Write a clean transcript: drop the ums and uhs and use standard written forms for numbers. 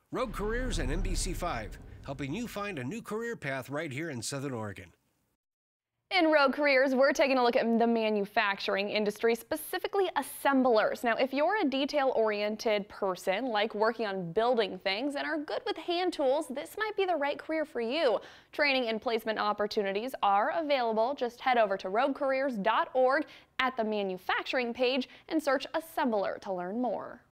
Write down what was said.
Rogue Careers and NBC5, helping you find a new career path right here in Southern Oregon. In Rogue Careers, we're taking a look at the manufacturing industry, specifically assemblers. Now, if you're a detail-oriented person, like working on building things and are good with hand tools, this might be the right career for you. Training and placement opportunities are available. Just head over to roguecareers.org at the manufacturing page and search assembler to learn more.